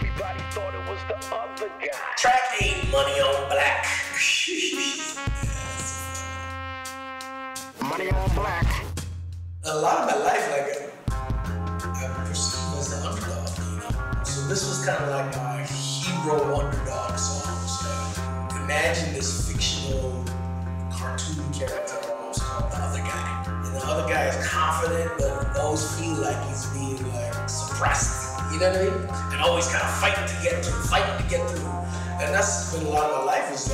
Everybody thought it was the other guy. Track 8, Money on Black. Money on Black. A lot of my life, I'm perceived as the underdog, So this was kind of like my hero underdog song. So imagine this fictional cartoon character almost called the other guy. And the other guy is confident, but always feel like he's being suppressed. You know what I mean? And always kind of fighting to get through. And that's been a lot of my life is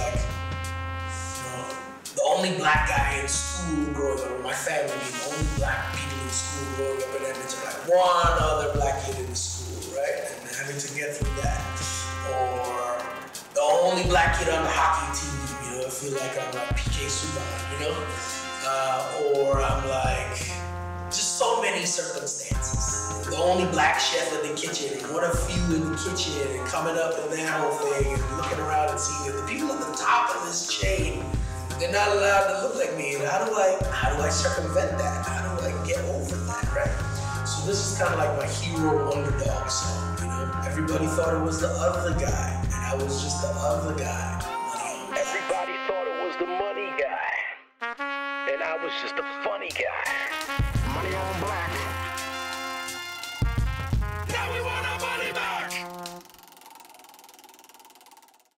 the only black guy in school growing up, my family being the only black people in school growing up, and then it's one other black kid in the school, right? And having to get through that. Or the only black kid on the hockey team, I feel like I'm PK Subban, or I'm just so many circumstances. The only black chef in the kitchen, and what a few in the kitchen, and coming up and that whole thing, and looking around and seeing that the people at the top of this chain, they're not allowed to look like me. And how do I circumvent that? How do I get over that, right? So this is kind of like my hero underdog song, Everybody thought it was the other guy, and I was just the other guy. Everybody thought it was the money guy, and I was just a funny guy. Money on Black.